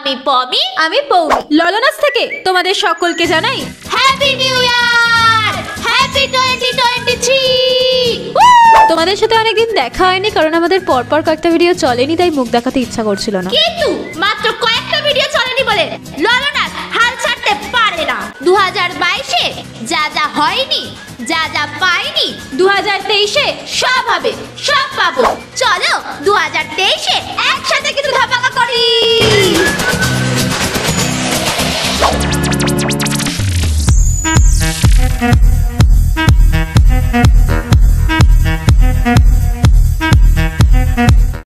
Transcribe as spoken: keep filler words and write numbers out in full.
আমি পমি, আমি পৌমি। ললনাস থেকে তোমাদের সকলকে জানাই happy new year, happy twenty twenty three. তোমাদের সাথে অনেকদিন দেখা হয়নি, কারণ আমাদের পরপর কয়েকটা ভিডিও চলেনি, তাই মুখ দেখাতে ইচ্ছা করছিল না। কিন্তু মাত্র কয়েকটা ভিডিও চলেনি বলে ললনাস হাল ছাড়তে পারে না। দু হাজার বাইশে যা যা হয়নি, যা যা পাইনি, দু হাজার তেইশে সব হবে, সব পাবো। চলো দু হাজার তেইশে একসাথে কিছু ধামাকা করি।